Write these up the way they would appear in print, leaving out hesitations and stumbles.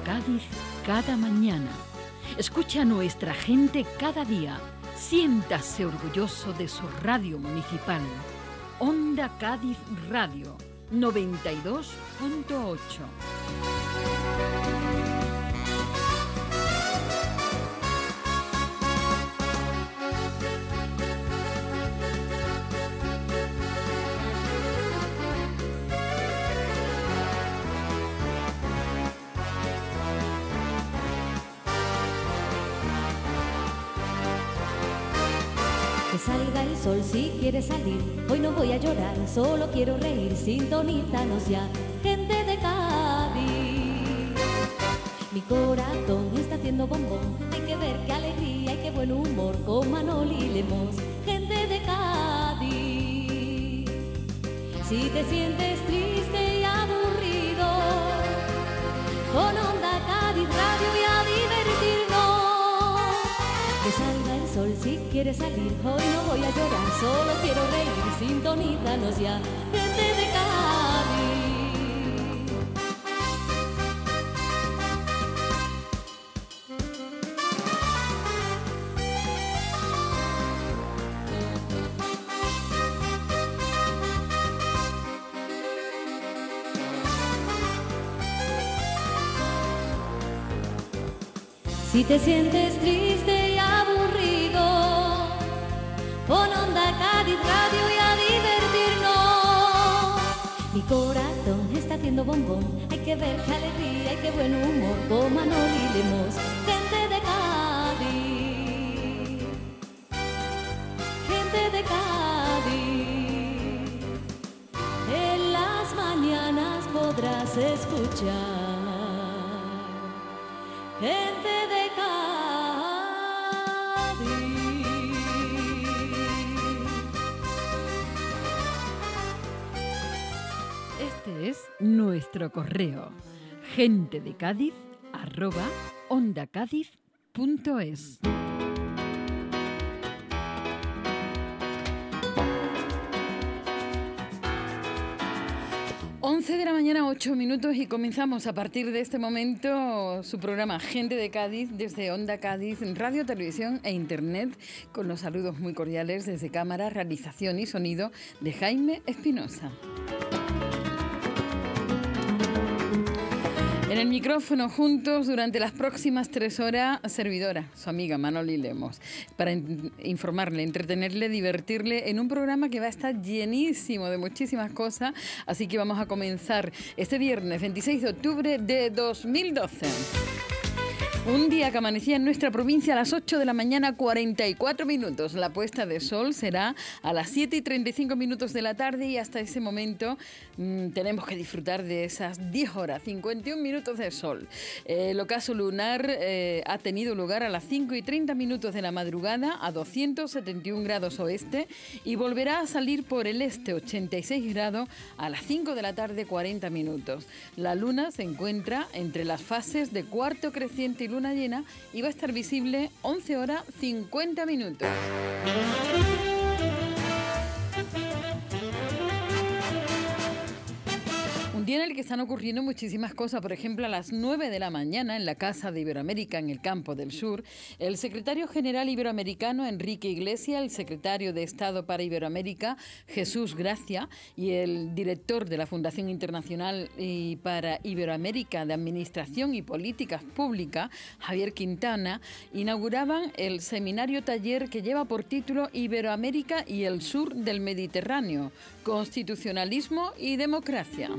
Cádiz cada mañana. Escucha a nuestra gente cada día. Siéntase orgulloso de su radio municipal. Onda Cádiz Radio 92.8. Que salga el sol si quiere salir, hoy no voy a llorar, solo quiero reír, sintonízanos ya, gente de Cádiz. Mi corazón está haciendo bombón, hay que ver qué alegría y qué buen humor con Manoli y Lemos, gente de Cádiz. Si te sientes triste y aburrido, con Onda Cádiz Radio y a divertirnos. Que salga el sol si quiere salir, hoy no voy a llorar, solo quiero reír, sintonízanos ya, gente de Cádiz. Si te sientes triste y aburrido, pon Onda Cádiz Radio y a divertirnos. Mi corazón está haciendo bombón, hay que ver qué alegría y qué buen humor con Manoli y Lemos, gente de Cádiz, gente de Cádiz. En las mañanas podrás escuchar gente de Cádiz. Este es nuestro correo, gentedecádiz@ondacadiz.es. 11 de la mañana, 8 minutos, y comenzamos a partir de este momento su programa Gente de Cádiz desde Onda Cádiz, radio, televisión e internet, con los saludos muy cordiales desde cámara, realización y sonido de Jaime Espinosa. En el micrófono juntos durante las próximas 3 horas, servidora, su amiga Manoli Lemos, para informarle, entretenerle, divertirle en un programa que va a estar llenísimo de muchísimas cosas, así que vamos a comenzar este viernes 26 de octubre de 2012. Un día que amanecía en nuestra provincia a las 8 de la mañana, 44 minutos. La puesta de sol será a las 7 y 35 minutos de la tarde, y hasta ese momento tenemos que disfrutar de esas 10 horas, 51 minutos de sol. El ocaso lunar ha tenido lugar a las 5 y 30 minutos de la madrugada a 271 grados oeste, y volverá a salir por el este, 86 grados, a las 5 de la tarde, 40 minutos. La luna se encuentra entre las fases de cuarto creciente y luna llena, y va a estar visible 11 horas 50 minutos. Un día en el que están ocurriendo muchísimas cosas. Por ejemplo, a las 9 de la mañana, en la Casa de Iberoamérica, en el Campo del Sur, el secretario general iberoamericano Enrique Iglesias, el secretario de Estado para Iberoamérica Jesús Gracia, y el director de la Fundación Internacional y para Iberoamérica de Administración y Políticas Públicas, Javier Quintana, inauguraban el seminario taller que lleva por título Iberoamérica y el Sur del Mediterráneo, Constitucionalismo y Democracia.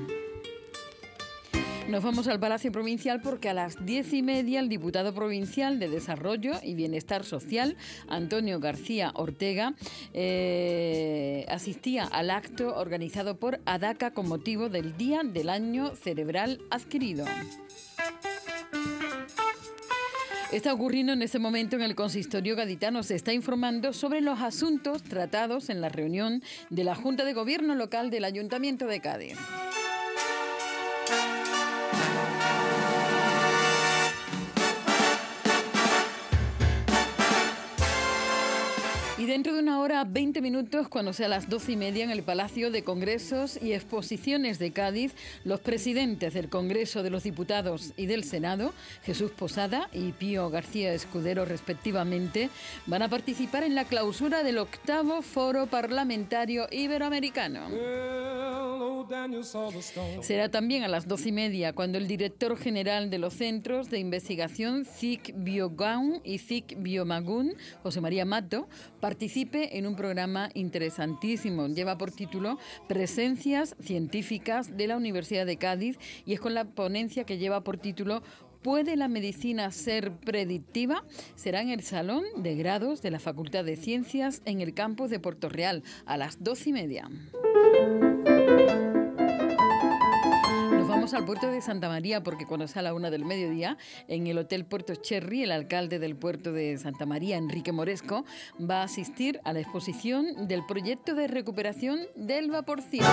Nos vamos al Palacio Provincial porque a las 10:30 el diputado provincial de Desarrollo y Bienestar Social, Antonio García Ortega, asistía al acto organizado por ADACA con motivo del Día del Año Cerebral Adquirido. Está ocurriendo en este momento en el consistorio gaditano. Se está informando sobre los asuntos tratados en la reunión de la Junta de Gobierno Local del Ayuntamiento de Cádiz. Y dentro de 1 hora, 20 minutos, cuando sea las 12:30, en el Palacio de Congresos y Exposiciones de Cádiz, los presidentes del Congreso de los Diputados y del Senado, Jesús Posada y Pío García Escudero respectivamente, van a participar en la clausura del 8º Foro Parlamentario Iberoamericano. Será también a las 12:30 cuando el director general de los Centros de Investigación CIC Biogaun y CIC Biomagun, José María Mato, participe en un programa interesantísimo. Lleva por título Presencias Científicas de la Universidad de Cádiz y es con la ponencia que lleva por título ¿Puede la medicina ser predictiva? Será en el Salón de Grados de la Facultad de Ciencias en el campus de Puerto Real a las 12:30. Nos vamos al puerto de Santa María porque cuando sea la 1 del mediodía, en el Hotel Puerto Cherry, el alcalde del puerto de Santa María, Enrique Moresco, va a asistir a la exposición del proyecto de recuperación del vaporcito.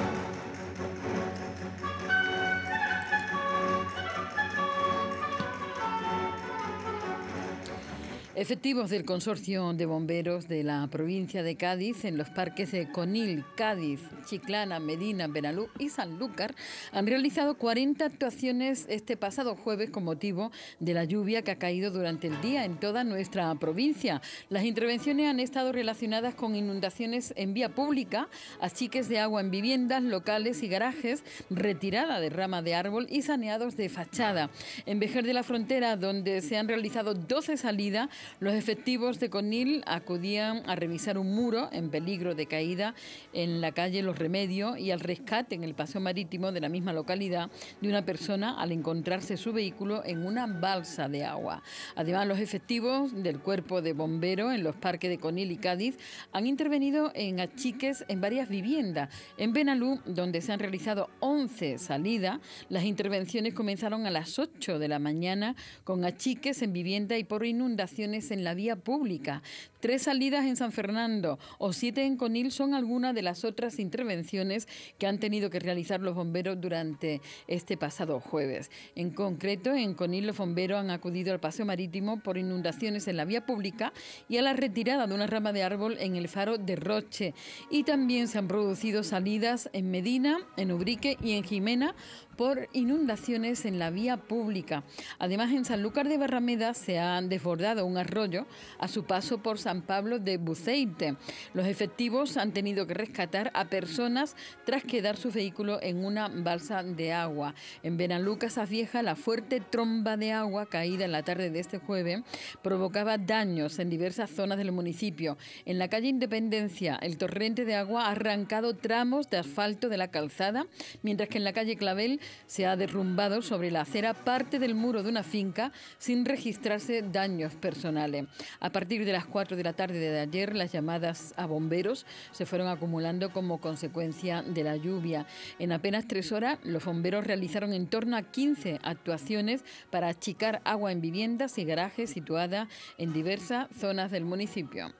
Efectivos del Consorcio de Bomberos de la provincia de Cádiz en los parques de Conil, Cádiz, Chiclana, Medina, Benalú y Sanlúcar han realizado 40 actuaciones este pasado jueves con motivo de la lluvia que ha caído durante el día en toda nuestra provincia. Las intervenciones han estado relacionadas con inundaciones en vía pública, achiques de agua en viviendas, locales y garajes, retirada de rama de árbol y saneados de fachada. En Vejer de la Frontera, donde se han realizado 12 salidas, los efectivos de Conil acudían a revisar un muro en peligro de caída en la calle Los Remedios y al rescate en el paseo marítimo de la misma localidad de una persona al encontrarse su vehículo en una balsa de agua. Además, los efectivos del Cuerpo de Bomberos en los parques de Conil y Cádiz han intervenido en achiques en varias viviendas. En Benalú, donde se han realizado 11 salidas, las intervenciones comenzaron a las 8 de la mañana con achiques en vivienda y por inundaciones en la vía pública. 3 salidas en San Fernando o 7 en Conil son algunas de las otras intervenciones que han tenido que realizar los bomberos durante este pasado jueves. En concreto, en Conil los bomberos han acudido al paseo marítimo por inundaciones en la vía pública y a la retirada de una rama de árbol en el faro de Roche. Y también se han producido salidas en Medina, en Ubrique y en Jimena por inundaciones en la vía pública. Además, en Sanlúcar de Barrameda se ha desbordado un arroyo a su paso por San Pablo de Buceite. Los efectivos han tenido que rescatar a personas tras quedar su vehículo en una balsa de agua. En Benalú, Casavieja, la fuerte tromba de agua caída en la tarde de este jueves provocaba daños en diversas zonas del municipio. En la calle Independencia, el torrente de agua ha arrancado tramos de asfalto de la calzada, mientras que en la calle Clavel se ha derrumbado sobre la acera parte del muro de una finca sin registrarse daños personales. A partir de las 4 de la tarde de ayer, las llamadas a bomberos se fueron acumulando como consecuencia de la lluvia. En apenas 3 horas, los bomberos realizaron en torno a 15 actuaciones para achicar agua en viviendas y garajes situadas en diversas zonas del municipio.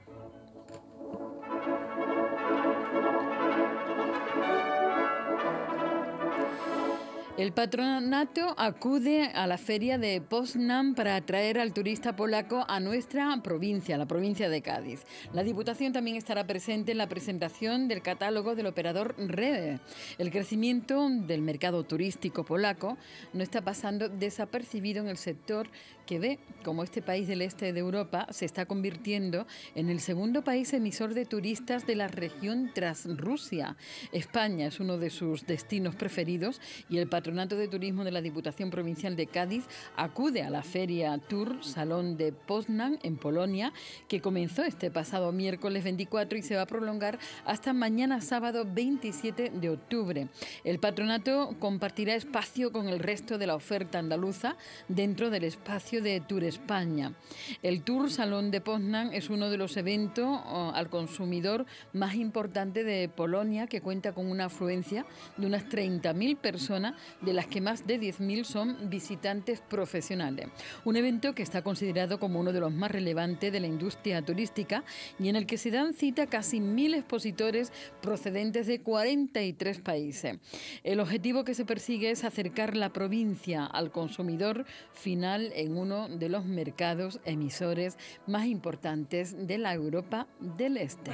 El patronato acude a la feria de Poznań para atraer al turista polaco a nuestra provincia, la provincia de Cádiz. La Diputación también estará presente en la presentación del catálogo del operador Rede. El crecimiento del mercado turístico polaco no está pasando desapercibido en el sector que ve como este país del este de Europa se está convirtiendo en el segundo país emisor de turistas de la región tras Rusia. España es uno de sus destinos preferidos y el Patronato de Turismo de la Diputación Provincial de Cádiz acude a la Feria Tour Salón de Poznań en Polonia, que comenzó este pasado miércoles 24 y se va a prolongar hasta mañana sábado 27 de octubre. El patronato compartirá espacio con el resto de la oferta andaluza dentro del espacio de Tour España. El Tour Salón de Poznań es uno de los eventos al consumidor más importante de Polonia, que cuenta con una afluencia de unas 30.000 personas de las que más de 10.000 son visitantes profesionales. Un evento que está considerado como uno de los más relevantes de la industria turística y en el que se dan cita casi 1.000 expositores procedentes de 43 países. El objetivo que se persigue es acercar la provincia al consumidor final en uno de los mercados emisores más importantes de la Europa del Este.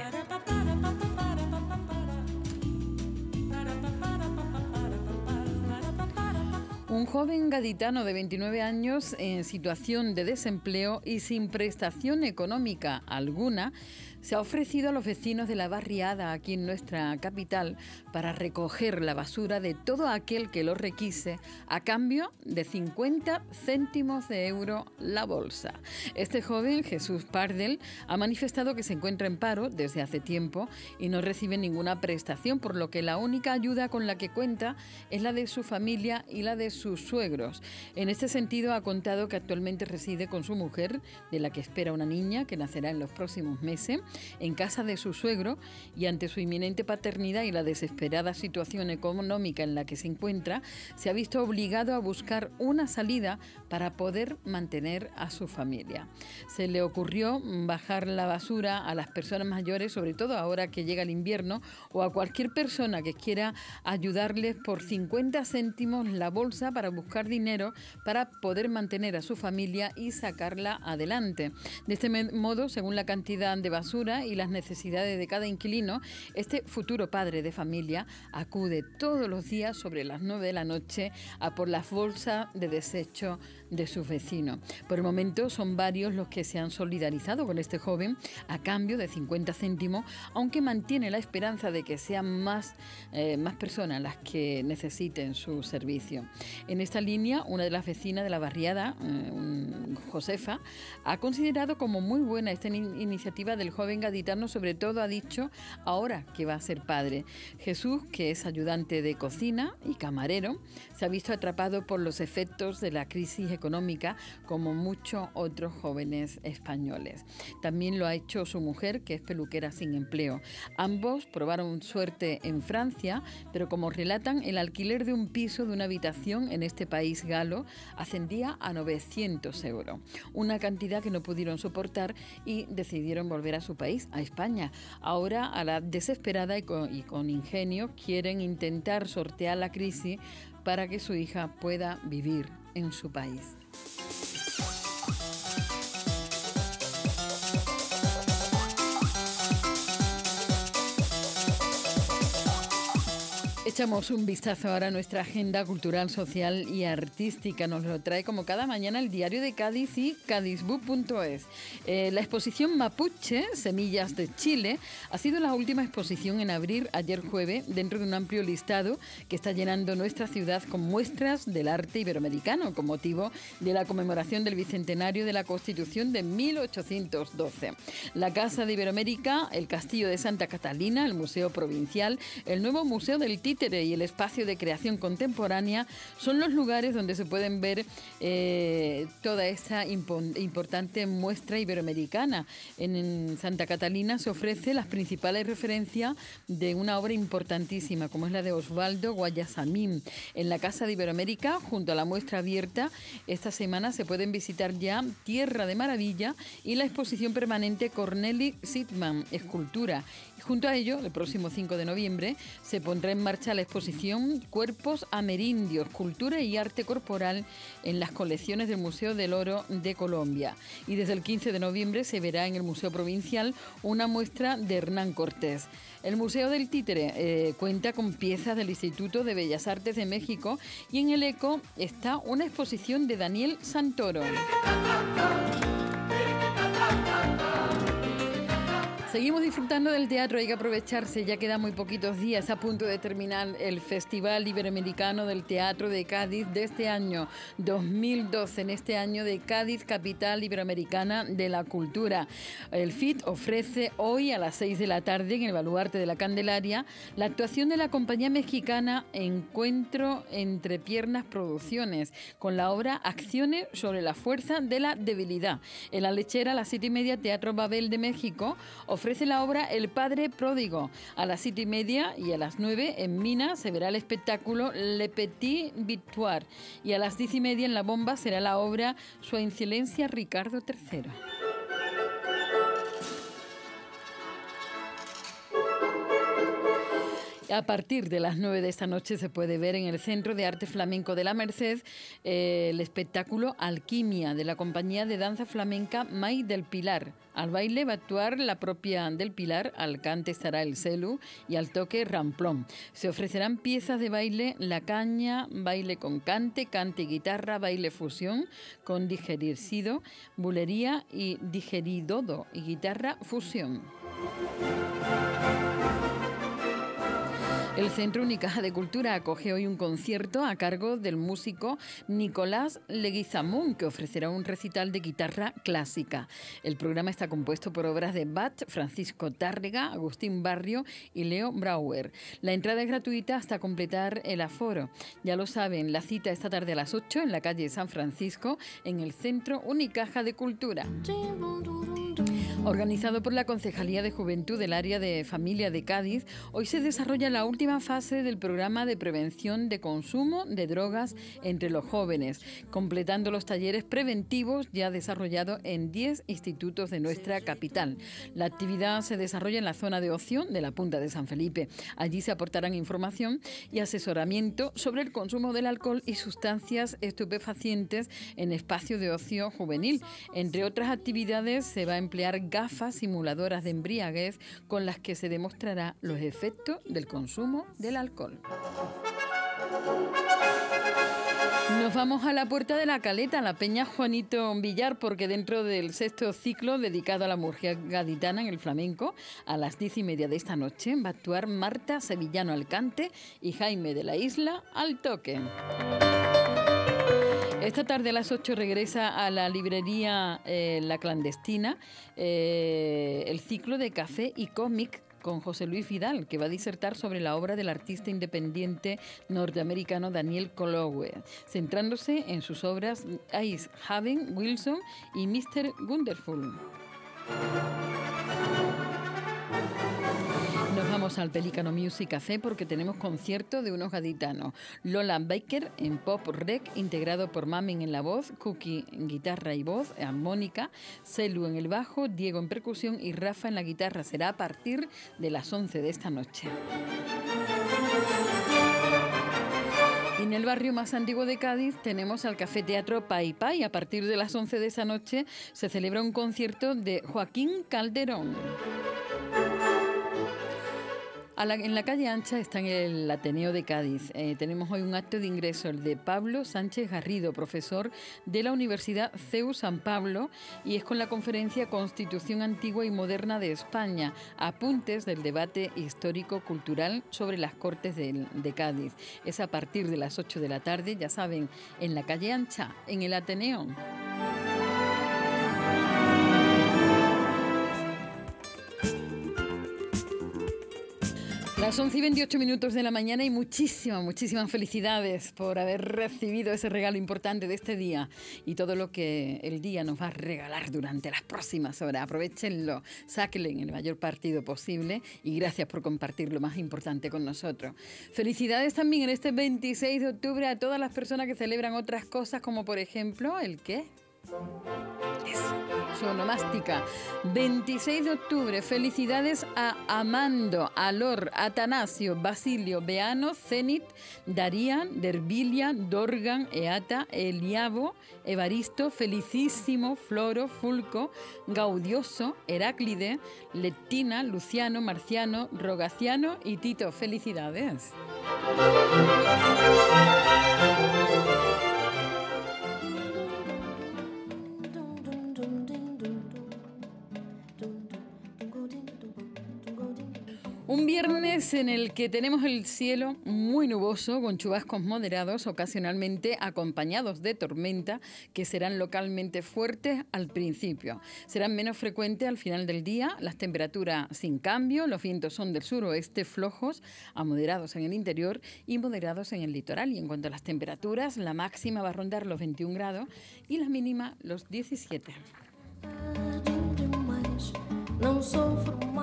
Un joven gaditano de 29 años en situación de desempleo y sin prestación económica alguna se ha ofrecido a los vecinos de la barriada aquí en nuestra capital para recoger la basura de todo aquel que lo requise a cambio de 50 céntimos de euro la bolsa. Este joven, Jesús Pardel, ha manifestado que se encuentra en paro desde hace tiempo y no recibe ninguna prestación, por lo que la única ayuda con la que cuenta es la de su familia y la de sus suegros. En este sentido, ha contado que actualmente reside con su mujer, de la que espera una niña que nacerá en los próximos meses, en casa de su suegro, y ante su inminente paternidad y la desesperada situación económica en la que se encuentra, se ha visto obligado a buscar una salida para poder mantener a su familia. Se le ocurrió bajar la basura a las personas mayores, sobre todo ahora que llega el invierno, o a cualquier persona que quiera ayudarles por 50 céntimos la bolsa para buscar dinero para poder mantener a su familia y sacarla adelante. De este modo, según la cantidad de basura y las necesidades de cada inquilino, este futuro padre de familia acude todos los días sobre las 9 de la noche a por las bolsas de desecho de sus vecinos. Por el momento son varios los que se han solidarizado con este joven a cambio de 50 céntimos, aunque mantiene la esperanza de que sean más personas las que necesiten su servicio. En esta línea, una de las vecinas de la barriada, Josefa, ha considerado como muy buena esta iniciativa del joven gaditano, sobre todo ha dicho ahora que va a ser padre. Jesús, que es ayudante de cocina y camarero, se ha visto atrapado por los efectos de la crisis económica como muchos otros jóvenes españoles. También lo ha hecho su mujer, que es peluquera sin empleo. Ambos probaron suerte en Francia, pero como relatan, el alquiler de un piso de una habitación en este país galo ascendía a 900 euros, una cantidad que no pudieron soportar y decidieron volver a su país, a España. Ahora, a la desesperada y con ingenio, quieren intentar sortear la crisis para que su hija pueda vivir en su país. Echamos un vistazo ahora a nuestra agenda cultural, social y artística. Nos lo trae como cada mañana el Diario de Cádiz y cadizbook.es. La exposición Mapuche, Semillas de Chile, ha sido la última exposición en abrir ayer jueves dentro de un amplio listado que está llenando nuestra ciudad con muestras del arte iberoamericano con motivo de la conmemoración del bicentenario de la Constitución de 1812. La Casa de Iberoamérica, el Castillo de Santa Catalina, el Museo Provincial, el nuevo Museo del Títere y el Espacio de Creación Contemporánea son los lugares donde se pueden ver toda esta importante muestra iberoamericana. En Santa Catalina se ofrece las principales referencias de una obra importantísima, como es la de Osvaldo Guayasamín. En la Casa de Iberoamérica, junto a la muestra abierta, esta semana se pueden visitar ya Tierra de Maravilla y la exposición permanente Corneli Sitman, Escultura. Y junto a ello, el próximo 5 de noviembre, se pondrá en marcha la exposición Cuerpos Amerindios, Cultura y Arte Corporal en las colecciones del Museo del Oro de Colombia. Y desde el 15 de noviembre se verá en el Museo Provincial una muestra de Hernán Cortés. El Museo del Títere cuenta con piezas del Instituto de Bellas Artes de México y en el ECO está una exposición de Daniel Santoro. Seguimos disfrutando del teatro, hay que aprovecharse, ya quedan muy poquitos días, a punto de terminar el Festival Iberoamericano del Teatro de Cádiz de este año 2012, en este año de Cádiz, capital iberoamericana de la cultura. El FIT ofrece hoy a las 6 de la tarde en el Baluarte de la Candelaria la actuación de la compañía mexicana Encuentro entre Piernas Producciones, con la obra Acciones sobre la fuerza de la debilidad. En La Lechera, a las 7:30, Teatro Babel de México ofrece la obra El Padre Pródigo. A las 7:30 y a las 9 en Mina se verá el espectáculo Le Petit Victoire. Y a las 10:30 en La Bomba será la obra Su Excelencia Ricardo III. A partir de las 9 de esta noche se puede ver en el Centro de Arte Flamenco de la Merced el espectáculo Alquimia de la compañía de danza flamenca May del Pilar. Al baile va a actuar la propia del Pilar, al cante estará el celu y al toque ramplón. Se ofrecerán piezas de baile La Caña, baile con cante, cante y guitarra, baile fusión con digericido, bulería y digeridodo y guitarra fusión. El Centro Unicaja de Cultura acoge hoy un concierto a cargo del músico Nicolás Leguizamón, que ofrecerá un recital de guitarra clásica. El programa está compuesto por obras de Bach, Francisco Tárrega, Agustín Barrio y Leo Brauer. La entrada es gratuita hasta completar el aforo. Ya lo saben, la cita esta tarde a las 8 en la calle San Francisco, en el Centro Unicaja de Cultura. Organizado por la Concejalía de Juventud del Área de Familia de Cádiz, hoy se desarrolla la última fase del programa de prevención de consumo de drogas entre los jóvenes, completando los talleres preventivos ya desarrollados en 10 institutos de nuestra capital. La actividad se desarrolla en la zona de ocio de la Punta de San Felipe. Allí se aportarán información y asesoramiento sobre el consumo del alcohol y sustancias estupefacientes en espacio de ocio juvenil. Entre otras actividades se va a emplear gafas simuladoras de embriaguez con las que se demostrará los efectos del consumo del alcohol. Nos vamos a la Puerta de la Caleta, a la Peña Juanito Villar, porque dentro del 6º ciclo dedicado a la mujer gaditana en el flamenco, a las 10:30 de esta noche va a actuar Marta Sevillano al cante y Jaime de la Isla al toque. Esta tarde a las 8 regresa a la librería La Clandestina el ciclo de café y cómic con José Luis Vidal, que va a disertar sobre la obra del artista independiente norteamericano Daniel Colowe, centrándose en sus obras Ice Haven, Wilson y Mr. Wonderful. Nos vamos al Pelícano Music Café porque tenemos concierto de unos gaditanos. Lola Baker en pop rec, integrado por Mamen en la voz, Cookie en guitarra y voz, armónica, Celu en el bajo, Diego en percusión y Rafa en la guitarra. Será a partir de las 11 de esta noche. Y en el barrio más antiguo de Cádiz tenemos al Café Teatro Pai Pai. A partir de las 11 de esa noche se celebra un concierto de Joaquín Calderón. En la calle Ancha está en el Ateneo de Cádiz. Tenemos hoy un acto de ingreso, el de Pablo Sánchez Garrido, profesor de la Universidad CEU San Pablo, y es con la conferencia Constitución Antigua y Moderna de España, apuntes del debate histórico-cultural sobre las Cortes de Cádiz. Es a partir de las 8 de la tarde, ya saben, en la calle Ancha, en el Ateneo. Las 11:28 de la mañana y muchísimas felicidades por haber recibido ese regalo importante de este día y todo lo que el día nos va a regalar durante las próximas horas. Aprovechenlo, sáquenlo en el mayor partido posible y gracias por compartir lo más importante con nosotros. Felicidades también en este 26 de octubre a todas las personas que celebran otras cosas, como por ejemplo, ¿el qué? Su onomástica. 26 de octubre, felicidades a Amando, Alor, Atanasio, Basilio, Beano, Zenit, Darían, Derbilia, Dorgan, Eata, Eliabo, Evaristo, Felicísimo, Floro, Fulco, Gaudioso, Heráclide, Lectina, Luciano, Marciano, Rogaciano y Tito. Felicidades. Un viernes en el que tenemos el cielo muy nuboso, con chubascos moderados, ocasionalmente acompañados de tormenta, que serán localmente fuertes al principio. Serán menos frecuentes al final del día, las temperaturas sin cambio, los vientos son del suroeste flojos a moderados en el interior y moderados en el litoral. Y en cuanto a las temperaturas, la máxima va a rondar los 21 grados y la mínima los 17. Não sofro mais.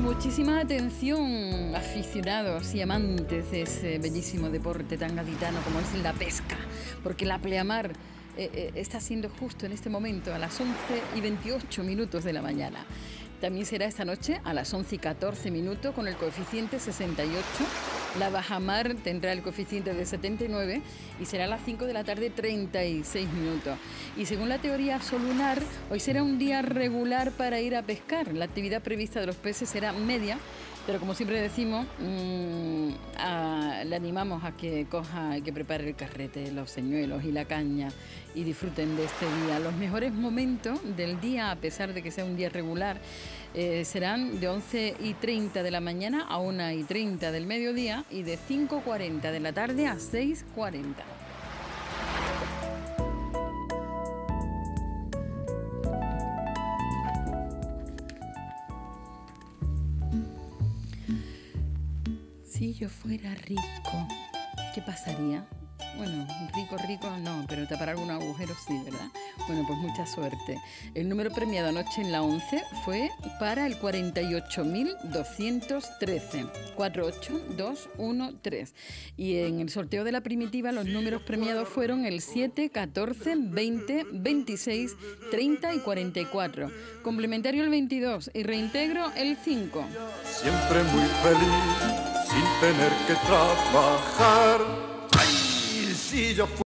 Muchísima atención, aficionados y amantes de ese bellísimo deporte tan gaditano como es la pesca, porque la pleamar está siendo justo en este momento a las 11:28 de la mañana. También será esta noche a las 11:14 con el coeficiente 68. La bajamar tendrá el coeficiente de 79 y será a las 5 de la tarde 36 minutos. Y según la teoría solunar, hoy será un día regular para ir a pescar. La actividad prevista de los peces será media, pero como siempre decimos, le animamos a que coja y que prepare el carrete, los señuelos y la caña y disfruten de este día. Los mejores momentos del día, a pesar de que sea un día regular, serán de 11:30 de la mañana a 1:30 del mediodía y de 5:40 de la tarde a 6:40. Si yo fuera rico, ¿qué pasaría? Bueno, rico no, pero tapar algún agujero sí, ¿verdad? Bueno, pues mucha suerte. El número premiado anoche en la 11 fue para el 48.213, 48213. Y en el sorteo de la primitiva los números premiados fueron el 7, 14, 20, 26, 30 y 44. Complementario el 22 y reintegro el 5. Siempre muy feliz, sin tener que trabajar. ¡Ay! Si yo